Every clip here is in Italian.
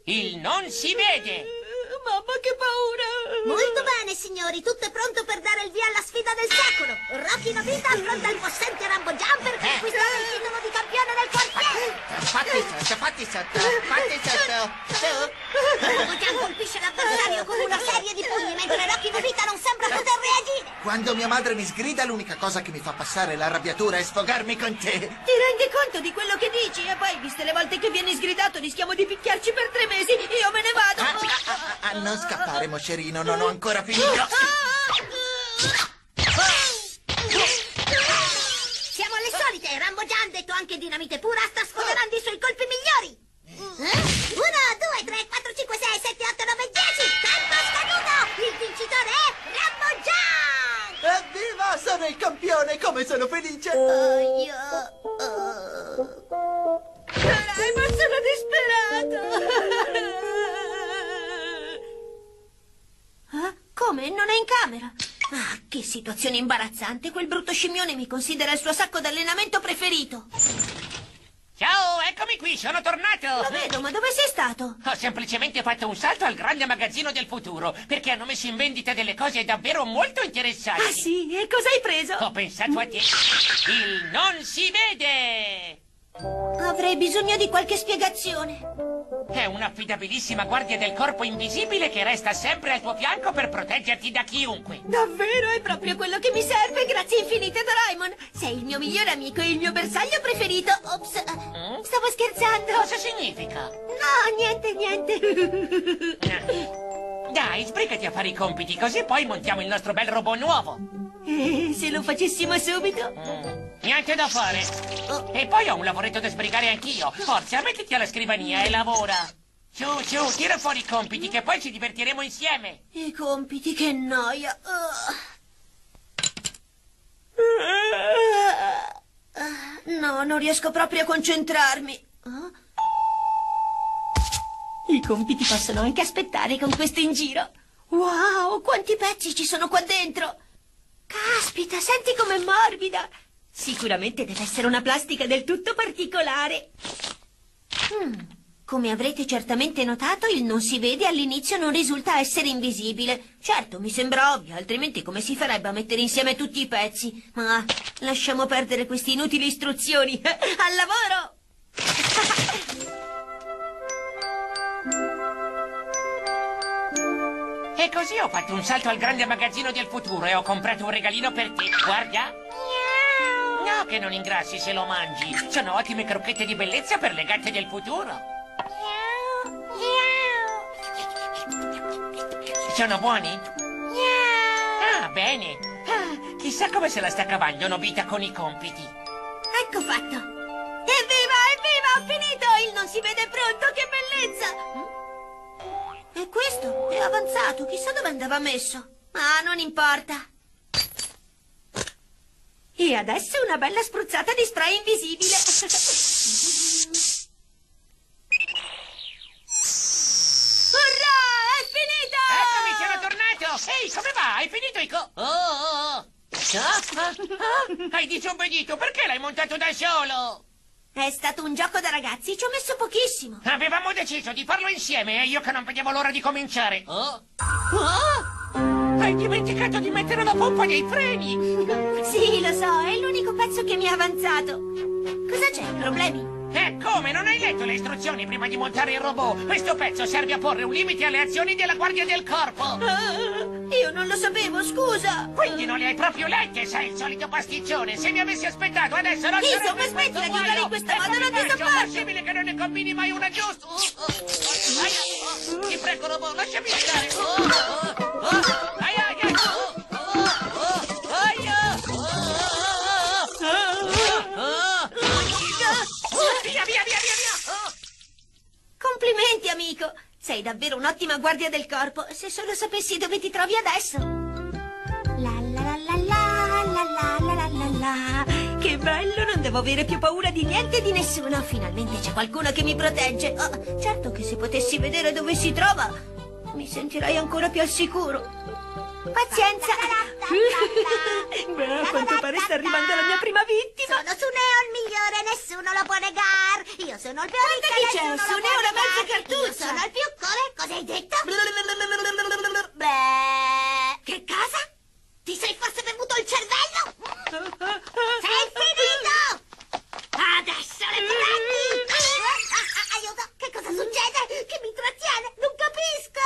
il non si vede. Mamma, che paura! Molto bene, signori, tutto è pronto per dare il via alla sfida del secolo. Rocky Nobita affronta il possente Rambo Jumper per conquistare il titolo di campione del quartiere. Fatti sotto. Rambo Jump colpisce l'avversario con una serie di pugni, mentre Rocky Nobita non sembra poter reagire. Quando mia madre mi sgrida, l'unica cosa che mi fa passare l'arrabbiatura è sfogarmi con te. Ti rendi conto di quello che dici? E poi, viste le volte che vieni sgridato, rischiamo di picchiarci per 3 mesi. Io me ne vado. Non scappare, moscerino, non ho ancora finito. Siamo alle solite. Rambo Jump, detto anche Dinamite Pura, sta sfoderando i suoi colpi migliori. 1, 2, 3, 4, 5, 6, 7, 8, 9, 10. Tempo scaduto. Il vincitore è Rambo Jump. Evviva, sono il campione, come sono felice. Ma sono disperato. Come? Non è in camera? Ah, che situazione imbarazzante. Quel brutto scimmione mi considera il suo sacco d'allenamento preferito. Ciao, eccomi qui, sono tornato. Lo vedo, ma dove sei stato? Ho semplicemente fatto un salto al grande magazzino del futuro, perché hanno messo in vendita delle cose davvero molto interessanti. Ah sì? E cosa hai preso? Ho pensato a te. Il non si vede! Avrei bisogno di qualche spiegazione. È un'affidabilissima guardia del corpo invisibile che resta sempre al tuo fianco per proteggerti da chiunque. Davvero? È proprio quello che mi serve. Grazie infinite, Doraemon. Sei il mio migliore amico e il mio bersaglio preferito. Ops, stavo scherzando. Cosa significa? No, niente. Dai, sbrigati a fare i compiti, così poi montiamo il nostro bel robot nuovo. Se lo facessimo subito? Niente da fare. E poi ho un lavoretto da sbrigare anch'io. Forza, mettiti alla scrivania e lavora. Su, tira fuori i compiti che poi ci divertiremo insieme. I compiti, che noia. No, non riesco proprio a concentrarmi. I compiti possono anche aspettare con questo in giro. Wow, quanti pezzi ci sono qua dentro! Caspita, senti com'è morbida! Sicuramente deve essere una plastica del tutto particolare. Come avrete certamente notato, il non si vede all'inizio non risulta essere invisibile. Certo, mi sembra ovvio, altrimenti come si farebbe a mettere insieme tutti i pezzi? Ma lasciamo perdere queste inutili istruzioni. Al lavoro! E così ho fatto un salto al grande magazzino del futuro e ho comprato un regalino per te. Guarda. No, che non ingrassi se lo mangi. Sono ottime crocchette di bellezza per le gatte del futuro. Sono buoni? Ah, bene. Chissà come se la sta cavando Nobita con i compiti. Ecco fatto. Evviva, ho finito! Il non si vede pronto, che bellezza! E questo è avanzato, chissà dove andava messo. Ma non importa. E adesso una bella spruzzata di spray invisibile. Urrà, è finito! Eccomi, sono tornato! Ehi, come va? Hai finito Hai disobbedito, perché l'hai montato da solo? È stato un gioco da ragazzi, ci ho messo pochissimo. Avevamo deciso di farlo insieme e io che non vedevo l'ora di cominciare. Hai dimenticato di mettere la pompa dei freni! Sì, lo so, è l'unico pezzo che mi è avanzato. Cosa c'è? Problemi? Come? Non hai letto le istruzioni prima di montare il robot? Questo pezzo serve a porre un limite alle azioni della guardia del corpo. Io non lo sapevo, scusa. Quindi non le hai proprio lette, sei il solito pasticcione. Se mi avessi aspettato adesso non Insomma, sarebbe smettila di urlare in questa modo, non ti È sopporto. possibile che non ne combini mai una giusta? Ti prego, robot, lasciami andare. Via! Complimenti, amico. Sei davvero un'ottima guardia del corpo. Se solo sapessi dove ti trovi adesso. La la la la la la la la la la. Che bello, non devo avere più paura di niente e di nessuno. Finalmente c'è qualcuno che mi protegge. Certo che se potessi vedere dove si trova, mi sentirei ancora più al sicuro. Pazienza. Beh, a quanto pare sta arrivando la mia prima vittima. Sono Suneo il migliore, nessuno lo può negare. Io sono il più ricco, chi c'è? nessuno lo Suneo può la mezza negare. cartuccia. Io sono il più... Cosa hai detto? Che cosa? Ti sei forse bevuto il cervello? Sei finito! Adesso le prendi! Aiuto, che cosa succede? Che mi trattiene? Non capisco!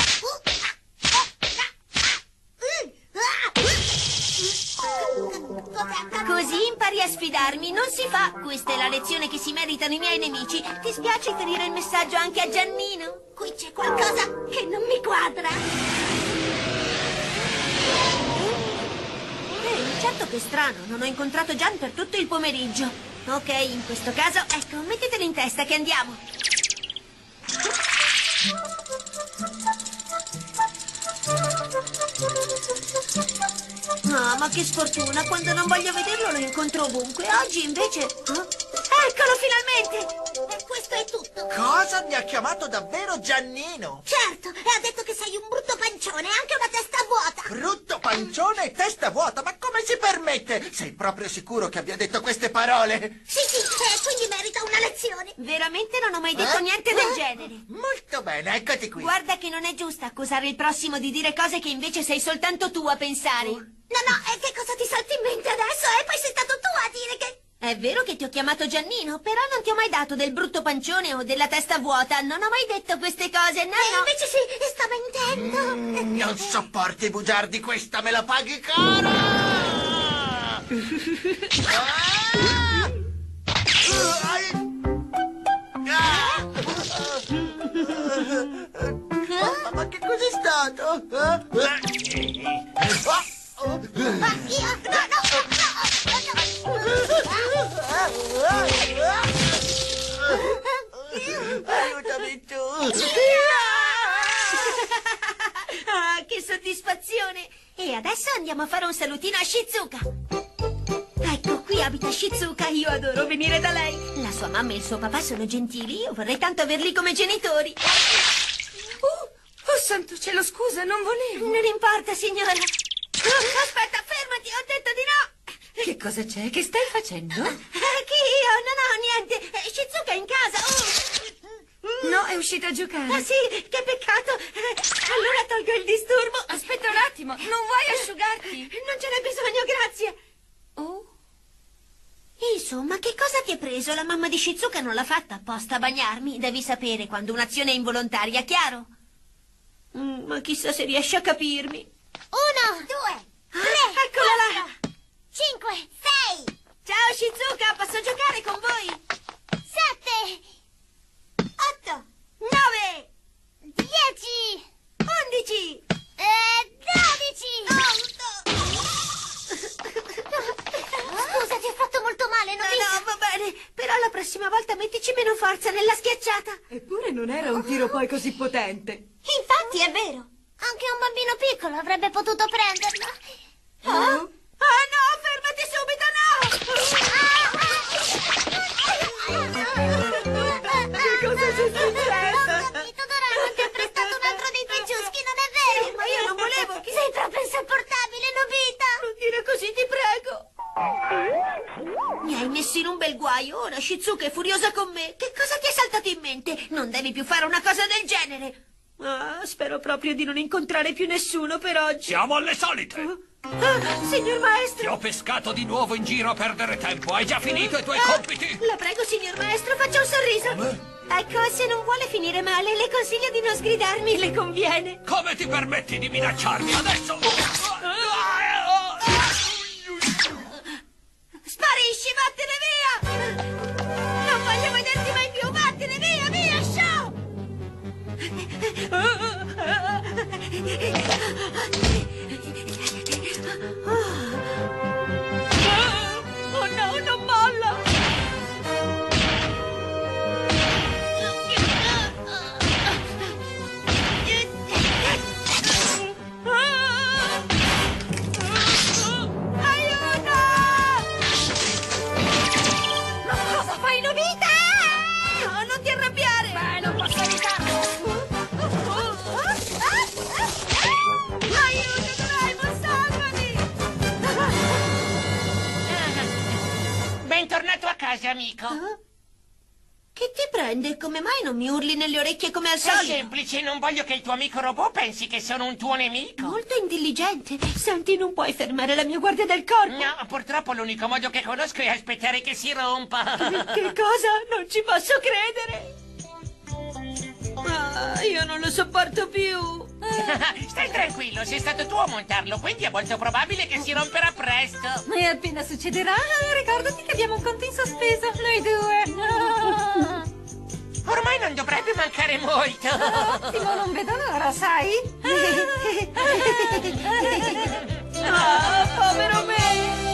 Così impari a sfidarmi, non si fa. Questa è la lezione che si meritano i miei nemici. Ti spiace ferire il messaggio anche a Giannino? Qui c'è qualcosa che non mi quadra. Certo che è strano, non ho incontrato Gian per tutto il pomeriggio. Ok, in questo caso, ecco, mettetelo in testa che andiamo. Ah, ma che sfortuna, quando non voglio vederlo lo incontro ovunque. Oggi invece... Eccolo finalmente! E questo è tutto. Cosa? Mi ha chiamato davvero Giannino? Certo, e ha detto che sei un brutto pancione e anche una testa vuota. Brutto pancione e testa vuota, ma come si permette? Sei proprio sicuro che abbia detto queste parole? Sì, e quindi merita una lezione. Veramente non ho mai detto niente del genere. Molto bene, eccoti qui. Guarda che non è giusto accusare il prossimo di dire cose che invece sei soltanto tu a pensare. No, e che cosa ti salti in mente adesso? E poi sei stato tu a dire che... È vero che ti ho chiamato Giannino, però non ti ho mai dato del brutto pancione o della testa vuota. Non ho mai detto queste cose, no, E no. invece sì, stavo intendo. Non sopporti i bugiardi, questa me la paghi cara! Ma che cos'è stato? Ma io... Aiutami tu! Ah, che soddisfazione! E adesso andiamo a fare un salutino a Shizuka. Ecco, qui abita Shizuka, io adoro venire da lei. La sua mamma e il suo papà sono gentili, io vorrei tanto averli come genitori. Oh, santo cielo, scusa, non volevo. Non importa, signora. Aspetta, fermati, ho detto di no. Che cosa c'è? Che stai facendo? Che io? No, niente. Shizuka è in casa. No, è uscita a giocare. Ah, sì, che peccato. Allora tolgo il disturbo. Aspetta un attimo, non vuoi asciugarti? Non ce n'è bisogno, grazie. Oh, Insomma, che cosa ti è preso? La mamma di Shizuka non l'ha fatta apposta a bagnarmi. Devi sapere quando un'azione è involontaria, chiaro? Ma chissà se riesce a capirmi. 1, 2, 3, eccola là. 5, 6, Ciao Shizuka, posso giocare con voi? 7, 8, 9, 10, 11. 12. Scusa, ti ho fatto molto male, non No, va bene, però la prossima volta mettici meno forza nella schiacciata. eppure non era un tiro poi così potente. Infatti, è vero. Anche un bambino piccolo avrebbe potuto prenderlo. Ah no, fermati subito, Che cosa c'è successo? Ho capito, Doraemon ti ha prestato un altro dei tuoi ciuschi, non è vero? Ma io non volevo. Sei proprio insopportabile, Nobita. Non dire così, ti prego. Mi hai messo in un bel guaio. Ora Shizuka è furiosa con me. Che cosa ti è saltato in mente? Non devi più fare una cosa del genere. Ah, spero proprio di non incontrare più nessuno per oggi. Siamo alle solite! Signor Ti maestro. ho pescato di nuovo in giro a perdere tempo. Hai già finito i tuoi compiti? La prego, signor maestro, faccia un sorriso. Ecco, se non vuole finire male, le consiglio di non sgridarmi, le conviene. Come ti permetti di minacciarmi adesso? Sparisci, vattene via! Non voglio vederti mai più, vattene via, via, show! Oh no, non molla! amico? Che ti prende? Come mai non mi urli nelle orecchie come al È solito? semplice, non voglio che il tuo amico robot pensi che sono un tuo nemico. Molto intelligente. Senti, non puoi fermare la mia guardia del corpo. No, purtroppo l'unico modo che conosco è aspettare che si rompa. Che cosa? Non ci posso credere. Ah, io non lo sopporto più. Stai tranquillo, sei stato tu a montarlo, quindi è molto probabile che si romperà presto. E appena succederà, ricordati che abbiamo un conto in sospeso, noi due. Ormai non dovrebbe mancare molto. Ottimo, non vedo l'ora, sai? Ah, povero me.